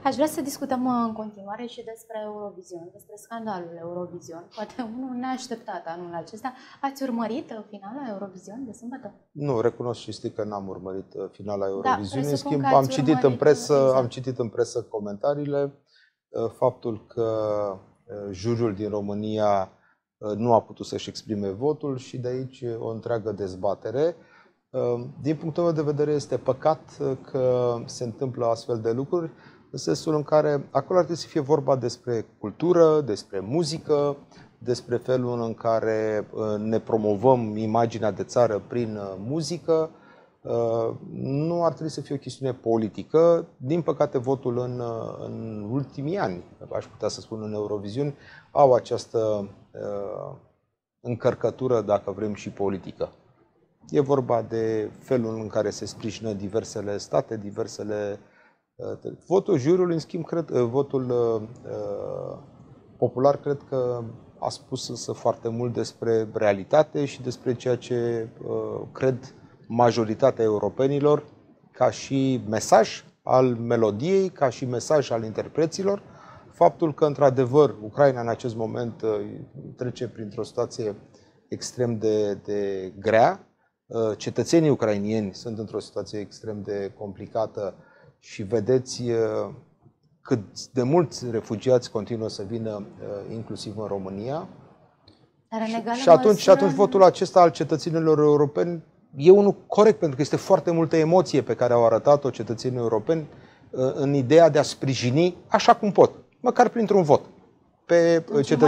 Aș vrea să discutăm în continuare și despre Eurovision, despre scandalul Eurovision. Poate unul neașteptat anul acesta. Ați urmărit finala Eurovision de sâmbătă? Nu, recunosc și știi că n-am urmărit finala Eurovision. Da, în schimb, am citit în presă, exact. Am citit în presă comentariile, faptul că juriul din România nu a putut să-și exprime votul și de aici o întreagă dezbatere. Din punctul meu de vedere este păcat că se întâmplă astfel de lucruri, în sensul în care acolo ar trebui să fie vorba despre cultură, despre muzică, despre felul în care ne promovăm imaginea de țară prin muzică. Nu ar trebui să fie o chestiune politică. Din păcate, votul în ultimii ani, aș putea să spun în Eurovision, au această încărcătură, dacă vrem, și politică. E vorba de felul în care se sprijină diversele state, diversele... Votul juriului, în schimb, votul popular, cred că a spus însă foarte mult despre realitate și despre ceea ce cred majoritatea europenilor ca și mesaj al melodiei, ca și mesaj al interpreților. Faptul că, într-adevăr, Ucraina în acest moment trece printr-o situație extrem de grea, cetățenii ucrainieni sunt într-o situație extrem de complicată și vedeți cât de mulți refugiați continuă să vină inclusiv în România. Și atunci votul acesta al cetățenilor europeni e unul corect, pentru că este foarte multă emoție pe care au arătat-o cetățenii europeni în ideea de a sprijini așa cum pot, măcar printr-un vot, pe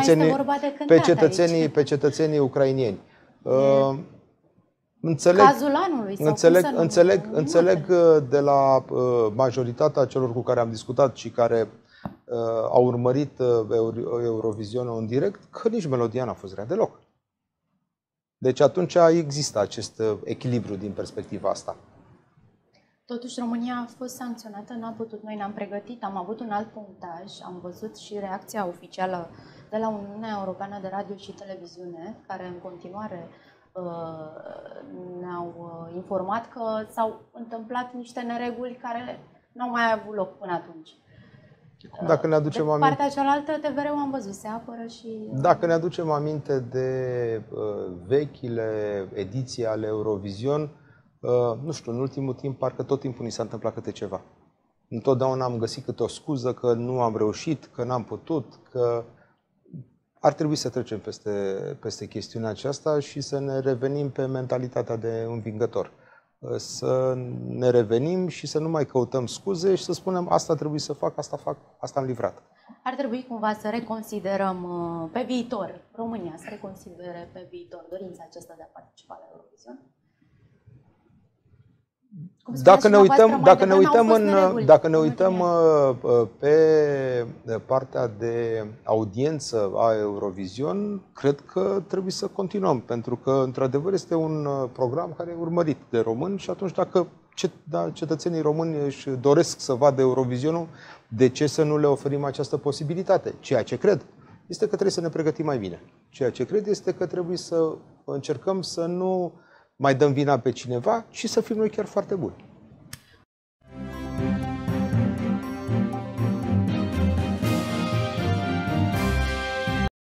cetățenii ucrainieni. Înțeleg de la majoritatea celor cu care am discutat și care au urmărit Eurovisionul în direct că nici melodia n-a fost rea deloc. Deci atunci există acest echilibru din perspectiva asta. Totuși România a fost sancționată, n-a putut, noi ne-am pregătit, am avut un alt punctaj, am văzut și reacția oficială de la Uniunea Europeană de Radio și Televiziune, care în continuare ne-au informat că s-au întâmplat niște nereguli care n-au mai avut loc până atunci. Dacă ne aducem aminte, partea cealaltă, TVR-ul am văzut, se apără și... Dacă ne aducem aminte de vechile ediții ale Eurovision, nu știu, în ultimul timp, parcă tot timpul ni s-a întâmplat câte ceva. Întotdeauna am găsit câte o scuză că nu am reușit, că n-am putut, că ar trebui să trecem peste chestiunea aceasta și să ne revenim pe mentalitatea de învingător. Să ne revenim și să nu mai căutăm scuze și să spunem asta trebuie să fac, asta am livrat. Ar trebui cumva să reconsiderăm pe viitor, România să reconsidere pe viitor dorința aceasta de a participa la Eurovision? Dacă ne uităm pe partea de audiență a Eurovision, cred că trebuie să continuăm, pentru că într-adevăr este un program care e urmărit de români și atunci dacă cetățenii români își doresc să vadă Eurovisionul, de ce să nu le oferim această posibilitate? Ceea ce cred este că trebuie să ne pregătim mai bine. Ceea ce cred este că trebuie să încercăm să nu mai dăm vina pe cineva, ci să fim noi chiar foarte buni.